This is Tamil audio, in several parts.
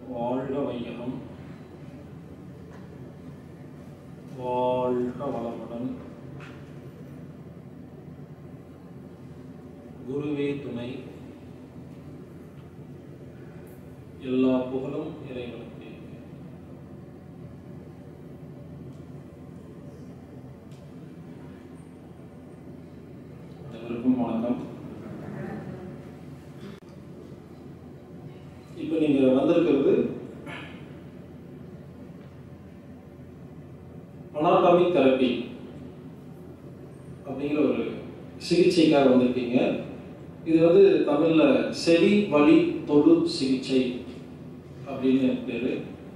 வாழ்க வையகம், வாழ்க வளமுடன். குருவே துணை. எல்லா புகழும் இறைவனுக்கு. அனைவருக்கும் வணக்கம். இப்போ நீங்க வந்திருக்கிறது அனாட்டமிக் தெரப்பி அப்படிங்கிற ஒரு சிகிச்சைக்காக வந்திருக்கீங்க. இது வந்து தமிழ்ல செவி வலி தொடு சிகிச்சை அப்படின்னு பேரு.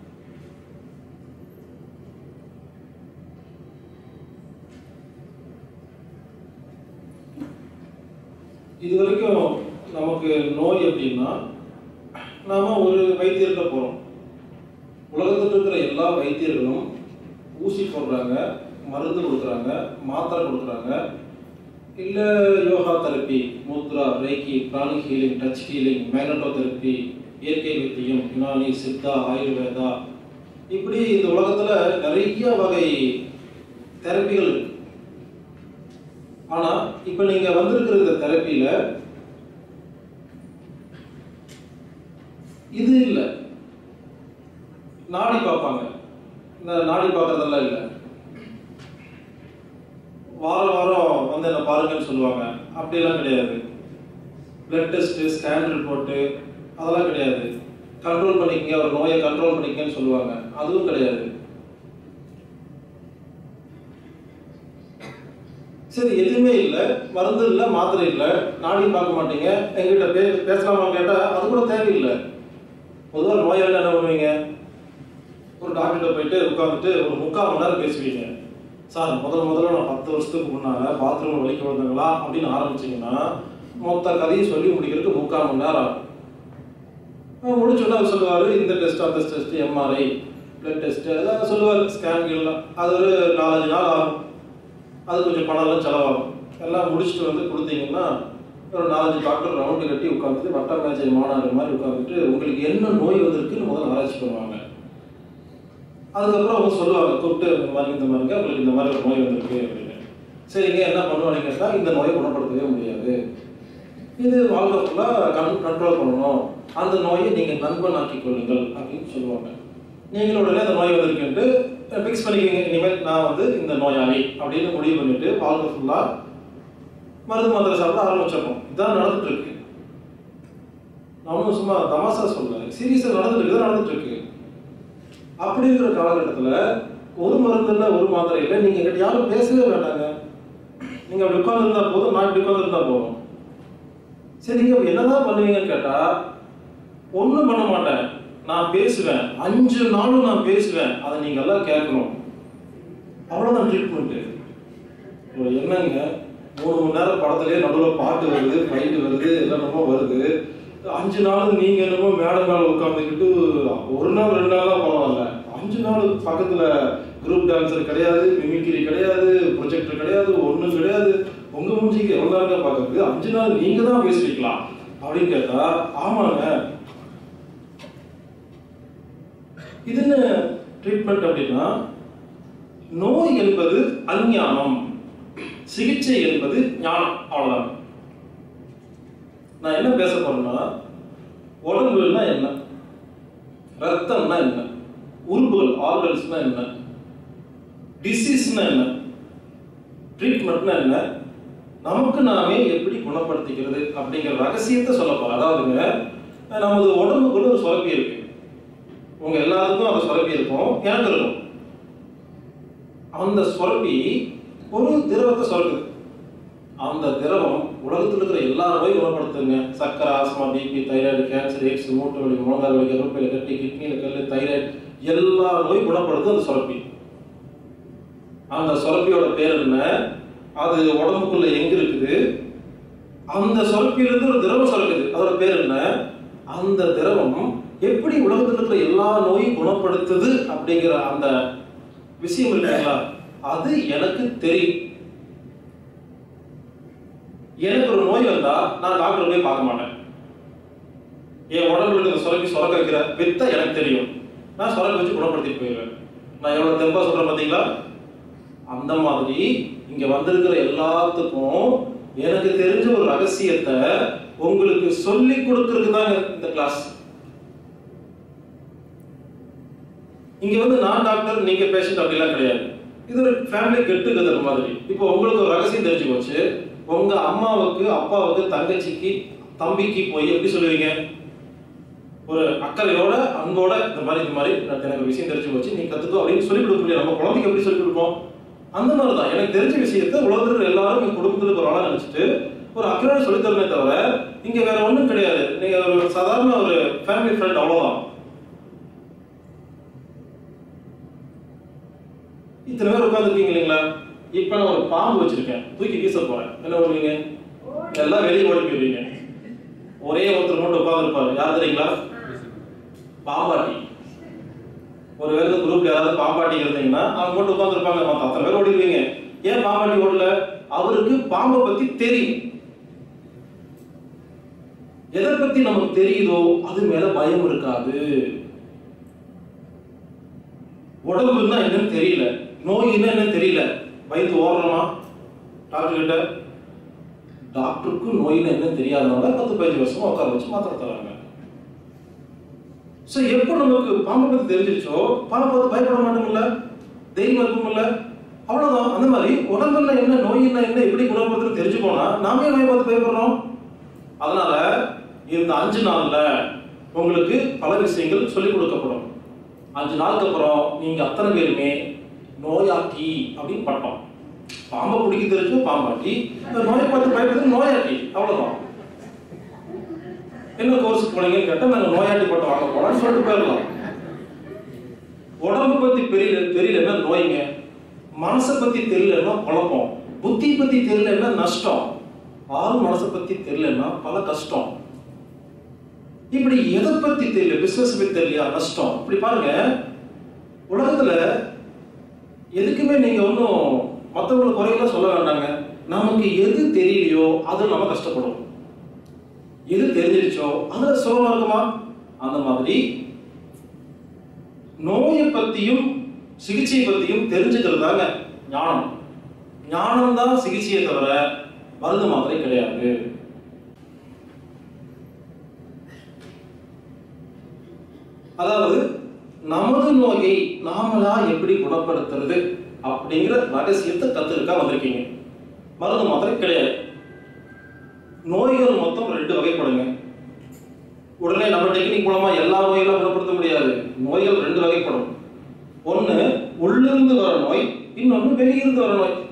இது வரைக்கும் நமக்கு நோய் அப்படின்னா நாம ஒரு வைத்தியர்கிட்ட போறோம். உலகத்தில் இருக்கிற எல்லா வைத்தியர்களும் ஊசி போடுறாங்க, மருந்து கொடுக்குறாங்க, மாத்திரை கொடுக்குறாங்க, இல்லை yoga therapy, mudra, reiki, pranic healing, touch healing, magneto therapy, இயற்கை வைத்தியம், யுனானி, சித்தா, ஆயுர்வேதா, இப்படி இந்த உலகத்தில் நிறைய வகை தெரப்பிகள் இருக்கு. ஆனால் இப்போ நீங்கள் வந்திருக்கிற இந்த தெரப்பியில் இது இல்லை. நாடி பார்ப்பாங்க. இந்த நாடி பார்க்கறதெல்லாம் இல்லை. வாரம் வாரம் வந்து என்ன பாருங்கன்னு சொல்லுவாங்க. அப்படியெல்லாம் கிடையாது. பிளட் டெஸ்ட்டு, ஸ்கேன் ரிப்போர்ட்டு அதெல்லாம் கிடையாது. கண்ட்ரோல் பண்ணிக்கங்க, ஒரு நோயை கண்ட்ரோல் பண்ணிக்கங்கன்னு சொல்லுவாங்க. அதுவும் கிடையாது. சரி, எதுவுமே இல்லை, மருந்து இல்லை, மாத்திரை இல்லை, நாடி பார்க்க மாட்டீங்க, எங்கிட்ட பேசலாமா கேட்டால் அது கூட தேவையில்லை. பொதுவாக நோயாளி என்ன பண்ணுவீங்க? ஒரு டாக்டர்கிட்ட போயிட்டு உட்காந்துட்டு ஒரு 3/4 மணி நேரம் பேசுவீங்க. சார், முதல்ல நான் 10 வருஷத்துக்கு முன்னால் பாத்ரூம் வலிக்கு வந்தாங்களா அப்படின்னு ஆரம்பிச்சிங்கன்னா மொத்த கதையை சொல்லி முடிக்கிறதுக்கு 3/4 மணி நேரம் ஆகும். முடிச்சோன்னா அவர் சொல்லுவார், இந்த டெஸ்ட், அந்த டெஸ்ட், எம்ஆர்ஐ, பிளட் டெஸ்ட்டு எல்லாம் சொல்லுவார், ஸ்கேன்கள்லாம். அது ஒரு 4-5 நாள் ஆகும். அது கொஞ்சம் பணம்லாம் செலவாகும். எல்லாம் முடிச்சுட்டு வந்து கொடுத்தீங்கன்னா ஒரு 4-5 டாக்டர் ரவுண்டு கட்டி உட்காந்துட்டு வட்ட மேஜை மாநாடு மாதிரி உட்காந்துட்டு உங்களுக்கு என்ன நோய் வந்திருக்குன்னு முதல்ல ஆராய்ச்சி பண்ணுவாங்க. அதுக்கப்புறம் அவங்க சொல்லுவாங்க, கூப்பிட்டு இந்த மாதிரிங்க உங்களுக்கு இந்த மாதிரி ஒரு நோய் வந்திருக்கு அப்படின்னு. சரிங்க, என்ன பண்ணுவாங்க கேட்டால், இந்த நோயை குணப்படுத்தவே முடியாது, இது வாழ்க்கை ஃபுல்லாக கண்ட்ரோல் பண்ணணும், அந்த நோயை நீங்கள் நண்பனாக்கி கொள்ளுங்கள் அப்படின்னு சொல்லுவாங்க. நீங்கள் உடனே அந்த நோய் வந்திருக்குன்ட்டு ஃபிக்ஸ் பண்ணிக்கிறீங்க. இனிமேல் நான் வந்து இந்த நோயாளி அப்படின்னு முடிவு பண்ணிட்டு வாழ்க்கை ஃபுல்லாக மருந்து மாத்திரை சாப்பிட ஆரம்பிச்சிடணும். இதுதான் நடந்துட்டு இருக்கு. நான் ஒன்றும் சும்மா தமாசா சொல்லலை, சீரியஸாக நடந்துட்டு இருக்கு. அப்படி இருக்கிற காலகட்டத்தில் ஒரு மருந்து இல்லை, ஒரு மாத்திரை இல்லை, நீங்கள் எங்கிட்ட யாரும் பேசவே வேண்டாங்க. நீங்கள் அப்படி உட்காந்துருந்தா போதும், நான் இப்படி உட்காந்துருந்தா போதும். சரிங்க, என்னதான் பண்ணுவீங்கன்னு கேட்டால், ஒன்றும் பண்ண மாட்டேன், நான் பேசுவேன், 5 நாளும் நான் பேசுவேன், அதை நீங்கள் எல்லாம் கேட்கணும், அவ்வளோதான் ட்ரீட்மெண்ட்டு. என்னங்க, 3 மணி நேரம் படத்துலேயே நடுவில் பாட்டு வருது, ஃபைட்டு வருது, என்னென்னமோ வருது, 5 நாள் நீங்கள் என்னமோ மேடம் மேலே உட்காந்துக்கிட்டு 1 நாள் 2 நாளாக பரவாயில்ல, 5 நாள் பக்கத்தில் குரூப் டான்ஸர் கிடையாது, மிமிக்ரி கிடையாது, ப்ரொஜெக்டர் கிடையாது, ஒன்றும் கிடையாது, உங்கள் மூஞ்சிக்கு எவ்வளோ நேரம் பார்க்குறது, 5 நாள் நீங்கள் தான் பேசுவீங்களா அப்படின்னு கேட்டால், ஆமாங்க. இது என்ன ட்ரீட்மெண்ட் அப்படின்னா, நோய் என்பது அஞ்ஞானம், சிகிச்சை என்பது ஞானம், அவ்வளவுதான். நான் என்ன பேச போறேன்னா, உடம்புனா என்ன, ரத்தம்னா என்ன, உறுப்புகள் ஆர்கன்ஸ்னா என்ன, டிசீஸ்னா என்ன, ட்ரீட்மெண்ட்னா என்ன, நமக்கு நாமே எப்படி குணப்படுத்திக்கிறது அப்படிங்கிற ரகசியத்தை சொல்ல போறேன். அதாவதுங்க, நமது உடம்புக்குள்ள ஒரு சுரப்பி இருக்கு. உங்க எல்லாருக்கும் அந்த சுரப்பி இருக்கும், எனக்கு இருக்கும். அந்த சுரப்பி ஒரு திரவத்தை சுரக்குது. அந்த திரவம் உலகத்தில் இருக்கிற எல்லா நோயும் குணப்படுத்துங்க. சக்கரை, asthma, BP, thyroid, cancer, AIDS, மூட்டு வலி, முழங்கால் வலி, கருப்பையில் கட்டி, கிட்னியில் கல், தைராய்டு, எல்லா நோயும் குணப்படுத்தும் அந்த சுரப்பி. அந்த சுரப்பியோட பேர் என்ன, அது உடம்புக்குள்ள எங்க இருக்குது, அந்த சுரப்பியிலிருந்து ஒரு திரவம் சுரக்குது, அதோட பேர் என்ன, அந்த திரவம் எப்படி உலகத்தில் இருக்கிற எல்லா நோயும் குணப்படுத்துது அப்படிங்கிற அந்த விஷயம் இருக்குங்களா, அது எனக்கு தெரியும். எனக்கு ஒரு நோய் வந்தா நான் டாக்டர் போய் பார்க்க மாட்டேன். என் உடம்புல இருக்கிற சுரக்க வைக்கிற வித்தை எனக்கு தெரியும், நான் சுரக்க வச்சு குணப்படுத்தி போயிடுவேன். நான் எவ்வளவு தெம்பா சொல்றேன் பார்த்தீங்களா? அந்த மாதிரி இங்க வந்திருக்கிற எல்லாத்துக்கும் எனக்கு தெரிஞ்ச ஒரு ரகசியத்தை உங்களுக்கு சொல்லி கொடுக்கறதுக்கு தான் இந்த கிளாஸ். இங்க வந்து நான் டாக்டர் நீங்க பேஷண்ட் அப்படிலாம் கிடையாது. இது ஒரு ஃபேமிலி கெட் டுகெதர் மாதிரி. இப்போ உங்களுக்கு ஒரு ரகசியம் தெரிஞ்சு போச்சு, உங்க அம்மாவுக்கு அப்பாவுக்கு தங்கச்சிக்கு தம்பிக்கு போய் எப்படி சொல்லுவீங்க? ஒரு அக்கறையோட அன்போட இந்த மாதிரி எனக்கு விஷயம் தெரிஞ்சு போச்சு நீ கத்துக்கோ அப்படின்னு சொல்லி கொடுக்க முடியாது. நம்ம குழந்தைக்கு எப்படி சொல்லி கொடுப்போம்? அந்த மாதிரி தான் எனக்கு தெரிஞ்ச விஷயத்தை உலகத்தில் எல்லாரும் என் குடும்பத்தில் ஒரு ஆளா நினைச்சிட்டு ஒரு அக்கறையோட சொல்லி தரமே தவிர இங்க வேற ஒன்றும் கிடையாது. நீங்க ஒரு சாதாரண ஒரு ஃபேமிலி ஃப்ரெண்ட், அவ்வளவுதான். இத்தனை பேர் உட்காந்துருக்கீங்க இல்லைங்களா? இப்ப நான் ஒரு பாம்பு வச்சிருக்கேன், தூக்கி வீச போறேன், என்ன பண்ணுவீங்க? எல்லாம் வெளியே ஓடி போயிருவீங்க. ஒரே ஒருத்தர் மட்டும் உட்கார்ந்து இருப்பாரு, யார் தெரியுங்களா? பாம்பாட்டி. ஒரு வேலை குரூப்ல யாராவது பாம்பாட்டி இருந்தீங்கன்னா அவங்க மட்டும் உட்கார்ந்து இருப்பாங்க, மற்ற அத்தனை பேர் ஓடிடுவீங்க. ஏன் பாம்பாட்டி ஓடல? அவருக்கு பாம்பை பத்தி தெரியும். எதை பத்தி நமக்கு தெரியுதோ அது மேல பயம் இருக்காது. உடம்புன்னா என்னன்னு தெரியல, நோய்னா என்னன்னு தெரியல, பயந்து ஓடுறோமா டாக்டர் கிட்ட? டாக்டருக்கு நோய்னா என்னன்னு தெரியாதனால 10-15 வருஷமா உட்கார வச்சு மாத்திரை தராங்க. சோ எப்போ நமக்கு பாம்பை பத்தி தெரிஞ்சிருச்சோ பாம்பை பார்த்து பயப்பட மாட்டோம்ல, தைரியம் இருக்கும்ல, அவ்வளவுதான். அந்த மாதிரி உடம்புல என்ன நோய்னா என்ன எப்படி குணப்படுத்துன்னு தெரிஞ்சு போனா நாமே நோயை பார்த்து பயப்படுறோம். அதனால இந்த 5 நாள்ல உங்களுக்கு பல விஷயங்கள் சொல்லிக் கொடுக்கப்படும். 5 நாளுக்கு அப்புறம் நீங்க அத்தனை பேருமே நோயாட்டி அப்படின்னு பட்டோம். பாம்பை பிடிக்க தெரிஞ்சு பாம்பாட்டி, நோயை பார்த்து பயப்படுறது நோயாட்டி, அவ்வளவுதான். என்ன கோர்ஸ் போனீங்கன்னு கேட்டா நாங்க நோயாட்டி பட்டம் வாங்க போலான்னு சொல்லிட்டு போயிடலாம். உடம்பு பத்தி தெரியலன்னா நோய்ங்க, மனசை பத்தி தெரியலன்னா குழப்பம், புத்தி பத்தி தெரியலன்னா நஷ்டம், ஆள் மனசை பத்தி தெரியலன்னா பல கஷ்டம். இப்படி எதை பத்தி தெரியல, பிசினஸ் பத்தி தெரியலையா நஷ்டம். இப்படி பாருங்க, உலகத்துல எதுக்குமே நீங்க ஒன்றும் மற்றவங்களுக்கு குறையெல்லாம் சொல்ல வேண்டாங்க. நமக்கு எது தெரியலையோ அது நம்ம கஷ்டப்படும், எது தெரிஞ்சிருச்சோ அதுல சுகமா இருக்குமா? அந்த மாதிரி நோயை பத்தியும் சிகிச்சை பத்தியும் தெரிஞ்சுக்கிறதாங்க ஞானம். ஞானம் தான் சிகிச்சையை தவிர மருந்து மாத்திரை கிடையாது. அதாவது நமது நோயை நாமளா எப்படி குணப்படுத்துறது அப்படிங்கிற ரகசியத்தை கத்துருக்கா வந்திருக்கீங்க. மருந்து மாத்திரை கிடையாது. நோய்கள் மொத்தம் 2 வகைப்படுங்க. உடனே நம்ம டெக்னிக் மூலமா எல்லா நோயெல்லாம் குணப்படுத்த முடியாது. நோய்கள் 2 வகைப்படும். ஒண்ணு உள்ளிருந்து வர நோய், இன்னொன்னு வெளியிருந்து வர நோய்.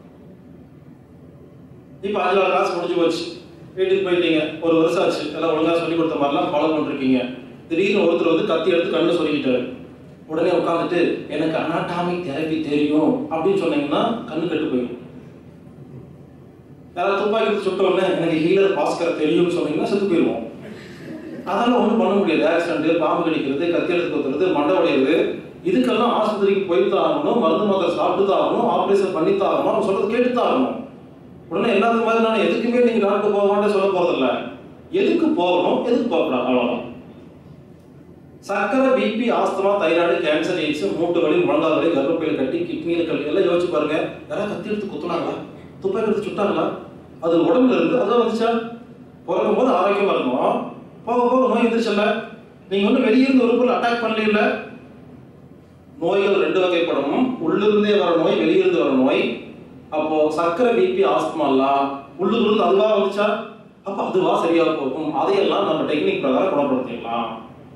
இப்ப 5 நாள் கிளாஸ் முடிஞ்சு போச்சு, வீட்டுக்கு போயிட்டீங்க, ஒரு வருஷம் ஆச்சு, எல்லாம் ஒழுங்கா சொல்லி கொடுத்த மாதிரிலாம் ஃபாலோ பண்ணிருக்கீங்க. திடீர்னு ஒருத்தர் வந்து கத்தி எடுத்து கண்ணு சொல்லிக்கிட்டாரு. உடனே உட்காந்துட்டு எனக்கு அனாட்டாமிக் தெரப்பி தெரியும் அப்படின்னு சொன்னீங்கன்னா கண்ணு கெட்டு போயிடும். யாராவது துப்பாக்கி சுட்ட உடனே எனக்கு ஹீலர் பாஸ்கர் தெரியும்னு சொன்னீங்கன்னா செத்து போயிடுவோம். அதெல்லாம் ஒன்றும் பண்ண முடியாது. ஆக்சிடென்ட், பாம்பு கடிக்கிறது, கத்தி எடுத்து குத்துறது, மண்டை உடையிறது, இதுக்கெல்லாம் ஆஸ்பத்திரிக்கு போய்தான் ஆகணும், மருந்து மாத்திரை சாப்பிட்டு தான் ஆகணும், ஆப்ரேஷன் பண்ணித்தான் ஆகணும், அவங்க சொல்றது கேட்டுத்தான் ஆகணும். உடனே எல்லாத்துக்கு மாதிரி நான் எதுக்குமே நீங்க டாக்டர் போக மாட்டேன் சொல்ல போறதில்ல. எதுக்கு போகணும், எதுக்கு போகக்கூடாது, அவ்வளவுதான். சக்கரை, BP, asthma, thyroid, cancer, AIDS, மூட்டு வலி, முழங்கால் வலி, கர்ப்பப்பையில் கட்டி, கிட்னியில் கட்டி எல்லாம் யோசிச்சு பாருங்க. யாராவது கத்தி எடுத்து குத்துனாங்களா, துப்பாக்கி எடுத்து சுட்டாங்களா? அது உடம்புல இருந்து அதான் வந்துச்சா? பிறக்கும் போது ஆரோக்கியமா இருக்கும், போக போக நோய் வந்துருச்சுல்ல. நீங்க ஒன்றும் வெளியிருந்து ஒரு பொருள் அட்டாக் பண்ணல. நோய்கள் 2 வகைப்படும். உள்ளிருந்தே வர நோய், வெளியிருந்து வர நோய். அப்போ சக்கரை, பிபி, ஆஸ்துமா எல்லாம் உள்ளிருந்து அதுவா வந்துச்சா? அப்ப அதுவா சரியா போகும். அதையெல்லாம் நம்ம டெக்னிக் பிரகாரம் குணப்படுத்திடலாம்.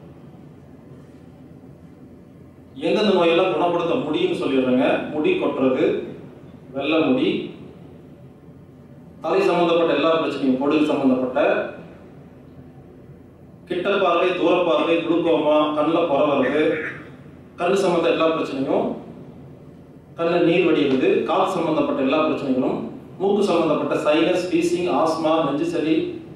எந்தெந்த நோயெல்லாம் குணப்படுத்த முடியும்னு சொல்லிடுறேங்க. முடி கொட்டுறது, வெள்ளை முடி, தலை சம்பந்தப்பட்ட எல்லா பிரச்சனையும், பொடுகு சம்பந்தப்பட்ட, கிட்ட பார்வை, தூர பார்வை, குளுக்கோமா, கண்ணில் புற வருது, கண் சம்பந்த எல்லா பிரச்சனையும், கண்ணில் நீர் வடிவது, கால் சம்பந்தப்பட்ட எல்லா பிரச்சனைகளும், மூக்கு சம்பந்தப்பட்ட சைனஸ், வீசிங், ஆஸ்மா, நெஞ்சு சளி,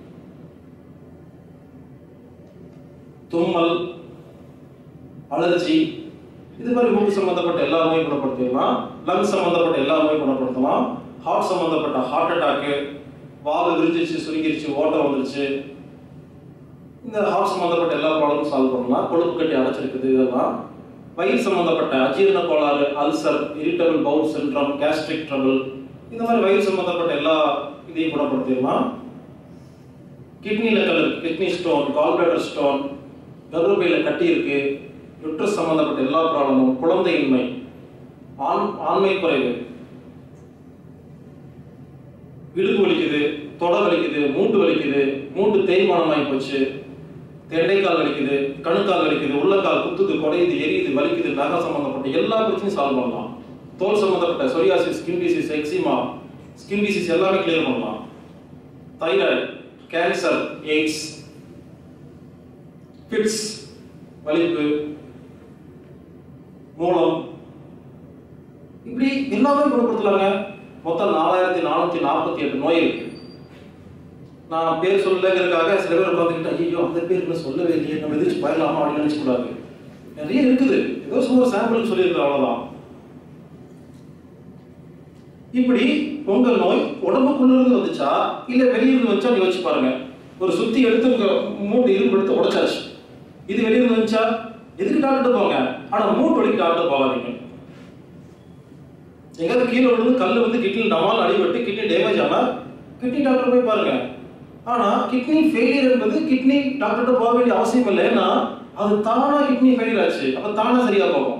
தும்மல், அலர்ஜி, இது மாதிரி மூக்கு சம்பந்தப்பட்ட எல்லா நோயும் குணப்படுத்திடலாம். லங்ஸ் சம்பந்தப்பட்ட எல்லா நோயும் குணப்படுத்தலாம். ஹார்ட் சம்பந்தப்பட்ட ஹார்ட் அட்டாக்கு, வால் விரிஞ்சிருச்சு, சுருங்கிருச்சு, ஓட்டம் வந்துருச்சு, இந்த ஹார்ட் சம்மந்தப்பட்ட எல்லா ப்ராப்ளமும் சால்வ் பண்ணலாம். கொழுப்பு கட்டி அடைச்சிருக்குது இதெல்லாம். வயிறு சம்மந்தப்பட்ட அஜீரண கோளாறு, ulcer, irritable bowel syndrome, gastric trouble, இந்த மாதிரி வயிறு சம்மந்தப்பட்ட எல்லா இதையும் குணப்படுத்திடலாம். கிட்னியில் கல் இருக்கு, கிட்னி ஸ்டோன், கால்பிளாடர் ஸ்டோன், கர்ப்பப்பையில் கட்டி இருக்கு, யுட்ரஸ் சம்மந்தப்பட்ட எல்லா ப்ராப்ளமும், குழந்தையின்மை, ஆண்மை குறைவு, இடுப்பு வலிக்குது, தொடை வலிக்குது, மூட்டு வலிக்குது, மூட்டு தேய்மானமாகி போச்சு, தெண்டைக்கால் வலிக்குது, கணுக்கால் வலிக்குது, உள்ளக்கால் குத்துது, குறையுது, எரியுது, வலிக்குது, நகை சம்பந்தப்பட்ட எல்லா பிரச்சனையும் சால்வ் பண்ணலாம். தோல் சம்பந்தப்பட்ட psoriasis, skin disease, eczema, skin disease எல்லாமே கிளியர் பண்ணலாம். தைராய்டு, கேன்சர், எய்ட்ஸ், ஃபிட்ஸ், வலிப்பு, மூலம், இப்படி எல்லாமே குணப்படுத்தலாங்க. மொத்தம் 4448 நோய் இருக்கு. நான் பேர் சொல்லங்கிறதுக்காக சில பேர் உட்காந்துக்கிட்டு ஐயோ அந்த பேர் இன்னும் சொல்லவே இல்லையே, நம்ம எதிர்த்து போயிடலாமா அப்படின்னு நினைச்சக்கூடாது. நிறைய இருக்குது, ஏதோ சும்மா சாம்பிளுக்கு சொல்லியிருக்கேன், அவ்வளோதான். இப்படி உங்கள் நோய் உடம்புக்குள்ள இருந்து வந்துச்சா இல்ல வெளியிருந்து வந்துச்சா யோசிச்சு பாருங்க. ஒரு சுத்தி எடுத்து 3 இரும்பு எடுத்து உடைச்சாச்சு, இது வெளியிருந்து வந்துச்சா? எதுக்கு டாக்டர் போங்க, ஆனா மூட்டு வலிக்கு டாக்டர் போகாதீங்க. எங்காவது கீழே விழுந்து கல் வந்து கிட்னி டமால் அடிபட்டு கிட்னி டேமேஜ் ஆனா கிட்னி டாக்டர் போய் பாருங்க. ஆனா கிட்னி ஃபெயிலியர் என்பது கிட்னி டாக்டர்கிட்ட போக வேண்டிய அவசியம் இல்லை. ஏன்னா அது தானா கிட்னி ஃபெயிலியர் ஆச்சு, அப்ப தானா சரியா போகும்.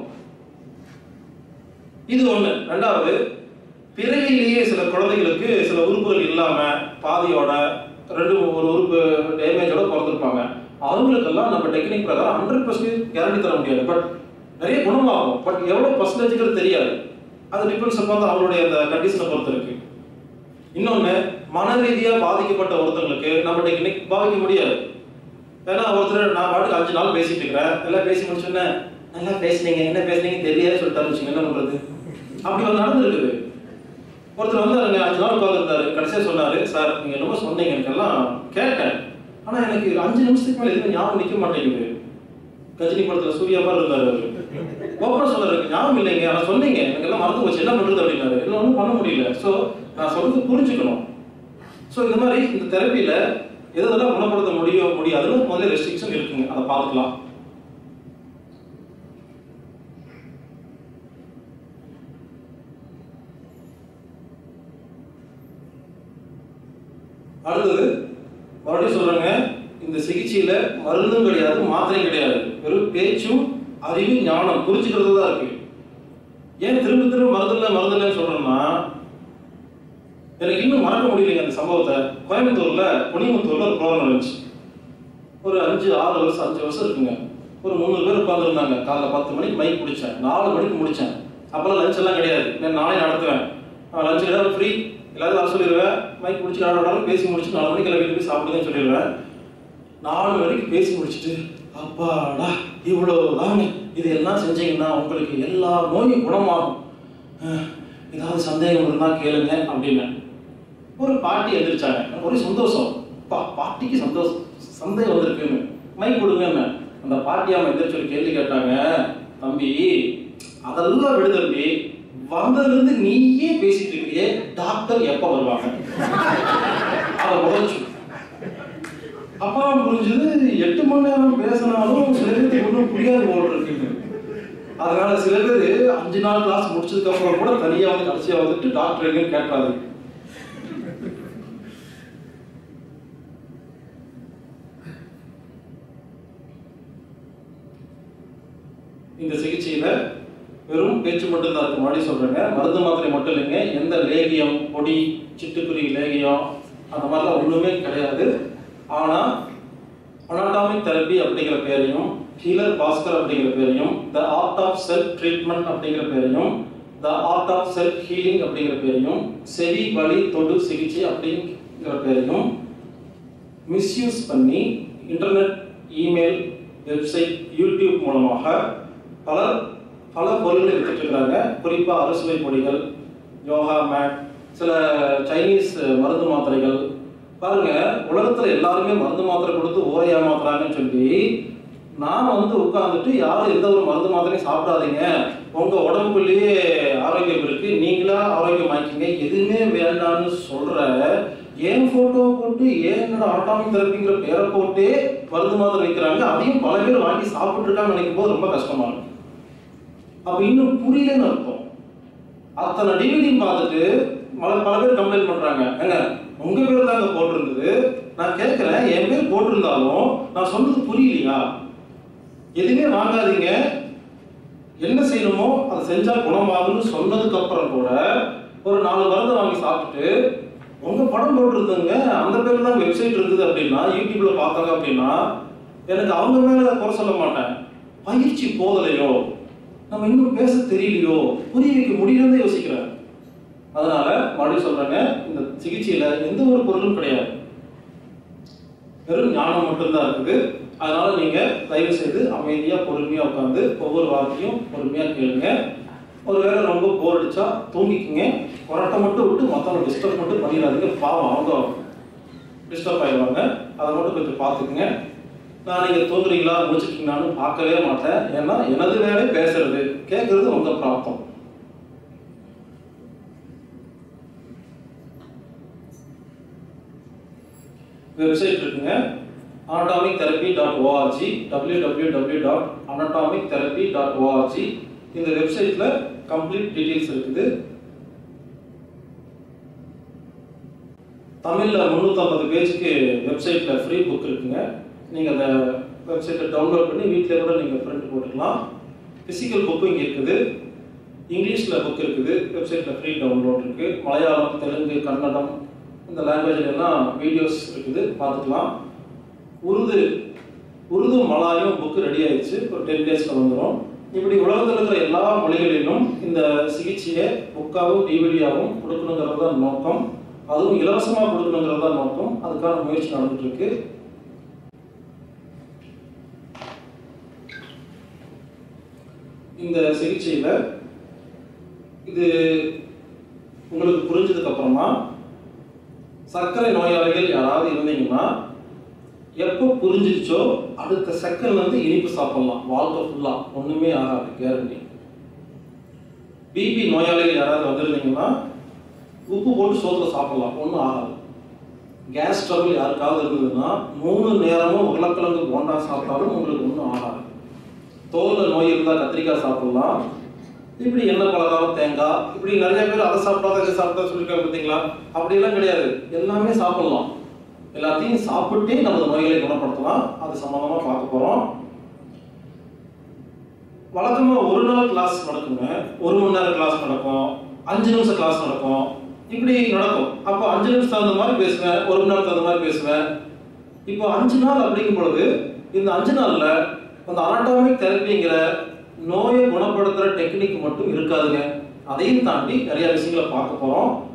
இது ஒண்ணு. ரெண்டாவது, பிறவியிலேயே சில குழந்தைகளுக்கு சில உறுப்புகள் இல்லாம பாதியோட ஒரு உறுப்பு டேமேஜோட பிறந்திருப்பாங்க. அவங்களுக்கெல்லாம் நம்ம டெக்னிக் பிரகாரம் 100% கேரண்டி தர முடியாது. பட் நிறைய குணமாகும். பட் எவ்வளவு பர்சன்டேஜ்ங்கிறது தெரியாது. அது டிபெண்ட்ஸ் அப்பான் அவங்களுடைய அந்த கண்டிஷனை பொறுத்து இருக்கு. இன்னொன்னு, மன ரீதியா பாதிக்கப்பட்ட ஒருத்தங்களுக்கு நம்ம டெக்னிக் பாதிக்க முடியாது. ஏன்னா ஒருத்தர் நான் பாட்டுக்கு 5 நாள் பேசிட்டு இருக்கிறேன், எல்லாம் பேசி முடிச்சோன்னே நல்லா பேசுனீங்க, என்ன பேசுனீங்க தெரியாது சொல்லிட்டு என்ன பண்றது? அப்படி வந்து நடந்துருக்குது. ஒருத்தர் வந்து 5 நாள் உட்காந்துருந்தாரு, கடைசியா சொன்னாரு, சார் நீங்க என்னமோ சொன்னீங்க, எனக்கெல்லாம் கேட்டேன், ஆனா எனக்கு 5 நிமிஷத்துக்கு மேல எதுவும் ஞாபகம் நிக்க மாட்டேங்குது. கஜினி படத்துல சூர்யா மாதிரி இருந்தாரு அவரு. ஓப்பனா சொல்றாரு, ஞாபகம் இல்லைங்க, ஆனா சொன்னீங்க, எனக்கு எல்லாம் மறந்து போச்சு, என்ன பண்றது அப்படின்னாரு. எல்லாம் ஒன்றும் பண்ண முடியல. ஸோ நான் சொல்றது புரிஞ்சுக்கணும். ஸோ இந்த மாதிரி இந்த தெரப்பியில எதெல்லாம் குணப்படுத்த முடியாதுன்னு முதல்ல ரெஸ்ட்ரிக்ஷன் இருக்குங்க, அதை பார்த்துக்கலாம். அடுத்தது மறுபடியும் சொல்றேங்க, இந்த சிகிச்சையில மருந்தும் கிடையாது, மாத்திரையும் கிடையாது, வெறும் பேச்சும் அறிவு ஞானம் புரிஞ்சுக்கிறது தான் இருக்கு. ஏன் திரும்ப திரும்ப மருந்துலன்னு சொல்றேன்னா, எனக்கு இன்னும் மறக்க முடியலைங்க அந்த சம்பவத்தை. கோயம்புத்தூர்ல பொன்னிமுத்தூர்ல ஒரு ப்ரோக்ராம் இருந்துச்சு. ஒரு 5 வருஷம் இருக்குங்க. ஒரு 300 பேர் உட்காந்துருந்தாங்க. காலைல 10 மணிக்கு மைக் பிடிச்சேன், 4 மணிக்கு முடிச்சேன். அப்பெல்லாம் லஞ்ச் எல்லாம் கிடையாது, நான் நானே நடத்துவேன். லஞ்ச் கிடையாது, ஃப்ரீ, எல்லாரும் வர சொல்லிடுவேன். மைக் பிடிச்சி நாடாலும் பேசி முடிச்சு 4 மணிக்கு எல்லாம் வீட்டுக்கு போய் சாப்பிடுங்கன்னு சொல்லிடுவேன். 4 மணிக்கு பேசி முடிச்சுட்டு அப்பாடா இவ்வளவுதாங்க, இது எல்லாம் செஞ்சீங்கன்னா உங்களுக்கு எல்லா நோயும் குணமாகும், ஏதாவது சந்தேகம் இருந்தா கேளுங்க அப்படின்னு ஒரு பாட்டி எந்திரிச்சாங்க. ஒரே சந்தோஷம், பாட்டிக்கு சந்தேகம் வந்திருக்குன்னு மைக் கொடுங்கன்னு. அந்த பாட்டியாம எந்திரிச்சு ஒரு கேள்வி கேட்டாங்க, தம்பி அதெல்லாம் விடு தம்பி, வந்ததுலேருந்து நீயே பேசிட்டு இருக்கிறியே, டாக்டர் எப்ப வருவாங்க? அதை முதல்ல அப்புறம் புரிஞ்சது 8 மணி நேரம் பேசினாலும் சில பேருக்கு ஒன்றும் புரியாது போல் இருக்கு. அதனால சில பேர் 5 நாள் கிளாஸ் முடிச்சதுக்கு அப்புறம் கூட தனியா வந்து கடைசியா வந்துட்டு டாக்டர் எங்கன்னு கேட்டாரு. இந்த சிகிச்சையில வெறும் பேச்சு மட்டும் தான் இருக்கு. மறுபடியும் சொல்றேங்க, மருந்து மாத்திரை மட்டும் இல்லைங்க, எந்த லேகியம், பொடி, சிட்டுக்குருவி லேகியம் அந்த மாதிரிலாம் ஒண்ணுமே கிடையாது. ஆனா அனாட்டாமிக் தெரப்பி அப்படிங்கிற பேரையும், ஹீலர் பாஸ்கர் அப்படிங்கிற பேரையும், the art of self treatment அப்படிங்கிற பேரையும், the art of self healing அப்படிங்கிற பேரையும், செவி வலி தொடு சிகிச்சை அப்படிங்கிற பேரையும் மிஸ்யூஸ் பண்ணி இன்டர்நெட், இமெயில், வெப்சைட், யூடியூப் மூலமாக பல பொருள்களை எடுத்துட்டு இருக்கிறாங்க. குறிப்பாக அறுசுவை பொடிகள், யோகா மேட், சில சைனீஸ் மருந்து மாத்திரைகள். பாருங்க, உலகத்துல எல்லாருமே மருந்து மாத்திரை கொடுத்து ஊரை ஏமாத்துறாங்கன்னு சொல்லி நான் வந்து உட்கார்ந்துட்டு யாரும் எந்த ஒரு மருந்து மாத்திரையும் சாப்பிடாதீங்க, உங்க உடம்புக்குள்ளேயே ஆரோக்கியம் இருக்கு, நீங்களா ஆரோக்கியமாக்கிங்க, எதுவுமே வேண்டாம்னு சொல்ற ஏன் போட்டோ போட்டு ஏன் என்னோட அனாட்டாமிக் தெரப்பிங்கிற பேரை போட்டே மருந்து மாத்திரை வைக்கிறாங்க. அதையும் பல பேர் வாங்கி சாப்பிட்டு இருக்காங்கன்னு நினைக்கும் போது ரொம்ப கஷ்டமா இருக்கு. அப்ப இன்னும் புரியலன்னு அர்த்தம். அத்தனை டிவிடி பார்த்துட்டு பல பேர் கம்ப்ளைண்ட் பண்றாங்க, ஏங்க உங்க பேர் தாங்க போட்டிருந்தது, நான் கேட்கிறேன் என் பேர் போட்டிருந்தாலும் நான் சொன்னது புரியலையா? எதுவுமே வாங்காதீங்க, என்ன செய்யணுமோ அதை செஞ்சா குணமாகும்னு சொன்னதுக்கு அப்புறம் கூட ஒரு 4 மருந்து வாங்கி சாப்பிட்டுட்டு உங்க படம் போட்டிருந்தங்க அந்த பேர் தான் வெப்சைட் இருந்தது அப்படின்னா யூடியூப்ல பார்த்தாங்க அப்படின்னா எனக்கு அவங்க மேல குறை சொல்ல மாட்டேன். பயிற்சி போதலையோ, நம்ம இன்னும் பேச தெரியலையோ, புரிய வைக்க முடியலன்னு யோசிக்கிறேன். அதனால மறுபடியும் சொல்றேங்க, இந்த சிகிச்சையில எந்த ஒரு பொருளும் கிடையாது, வெறும் ஞானம் மட்டும்தான் இருக்குது. அதனால நீங்க தயவு செய்து அமைதியா பொறுமையா உட்காந்து ஒவ்வொரு வார்த்தையும் பொறுமையா கேளுங்க. ஒருவேளை ரொம்ப போர் அடிச்சா தூங்கிக்குங்க, கொரட்டை மட்டும் விட்டு மற்றவங்க டிஸ்டர்ப் மட்டும் பண்ணிடாதீங்க, பாவம் அவங்க டிஸ்டர்ப் ஆயிடுவாங்க. அதை மட்டும் கொஞ்சம் பார்த்துக்குங்க. நான் நீங்கள் தூங்குறீங்களா முடிச்சுட்டீங்களான்னு பார்க்கவே மாட்டேன். ஏன்னா எனது வேலை பேசுறது, கேட்கறது உங்க பிராப்தம். வெப்சைட் இருக்குங்க, anatomictherapy.org, www.anatomictherapy.org. இந்த வெப்சைட்ல கம்ப்ளீட் டீடைல்ஸ் இருக்குது. தமிழ்ல 350 பேஜுக்கு வெப்சைட்ல ஃப்ரீ புக் இருக்குங்க. நீங்க அந்த வெப்சைட்டை டவுன்லோட் பண்ணி வீட்டில் கூட நீங்க பிரிண்ட் போட்டுக்கலாம். பிசிக்கல் புக்கும் இங்கே இருக்குது. இங்கிலீஷ்ல புக் இருக்குது, வெப்சைட்ல ஃப்ரீ டவுன்லோட் இருக்கு. மலையாளம், தெலுங்கு, கன்னடம் இந்த லாங்குவேஜ்ல எல்லாம் வீடியோஸ் இருக்குது, பார்த்துக்கலாம். உருது மலாயும் புக்கு ரெடி ஆயிடுச்சு, ஒரு 10 டேஸ்ல வந்துடும். இப்படி உலகத்தில் இருக்கிற எல்லா மொழிகளிலும் இந்த சிகிச்சையை புக்காகவும் டிவிடியாகவும் கொடுக்கணுங்கிறது தான் நோக்கம். அதுவும் இலவசமாக கொடுக்கணுங்கிறது தான் நோக்கம். அதுக்கான முயற்சி நடந்துட்டு இருக்கு. இந்த சிகிச்சையில இது உங்களுக்கு புரிஞ்சதுக்கு அப்புறமா சர்க்கரை நோயாளிகள் யாராவது இருந்தீங்கன்னா எப்போ புரிஞ்சிச்சோ அடுத்த செகண்ட் வந்து இனிப்பு சாப்பிடலாம், வாழ்க்கை ஃபுல்லா ஒண்ணுமே ஆகாது, கேரண்டி. பிபி நோயாளிகள் யாராவது வந்திருந்தீங்கன்னா உப்பு போட்டு சோத்துல சாப்பிடலாம், ஒன்றும் ஆகாது. கேஸ் ட்ரபிள் யாருக்காவது இருந்ததுன்னா 3 நேரமும் உருளைக்கிழங்கு போண்டா சாப்பிட்டாலும் உங்களுக்கு ஒன்றும் ஆகாது. தோலில் நோய் இருந்தால் கத்திரிக்காய் சாப்பிடலாம். இப்படி எண்ணெய் பலகாரம், தேங்காய், இப்படி நிறைய பேர் அதை சாப்பிடாத இதை சாப்பிட்டா சொல்லியிருக்காங்க பார்த்தீங்களா? அப்படியெல்லாம் கிடையாது, எல்லாமே சாப்பிடலாம். எல்லாத்தையும் சாப்பிட்டே நமது நோய்களை குணப்படுத்தலாம். அது சம்பந்தமா பார்க்க போறோம். வழக்கமா ஒரு நாள் கிளாஸ் நடக்குங்க, 1 மணி நேரம் கிளாஸ் நடக்கும், 5 நிமிஷம் கிளாஸ் நடக்கும், இப்படி நடக்கும். அப்போ 5 நிமிஷம் தகுந்த மாதிரி பேசுவேன், 1 மணி நேரம் தகுந்த மாதிரி பேசுவேன். இப்போ 5 நாள் அப்படிங்கும் பொழுது இந்த 5 நாள்ல அந்த அனாட்டாமிக் தெரப்பிங்கிற நோயை குணப்படுத்துற டெக்னிக் மட்டும் இருக்காதுங்க. அதையும் தாண்டி நிறைய விஷயங்களை பார்க்க போறோம்.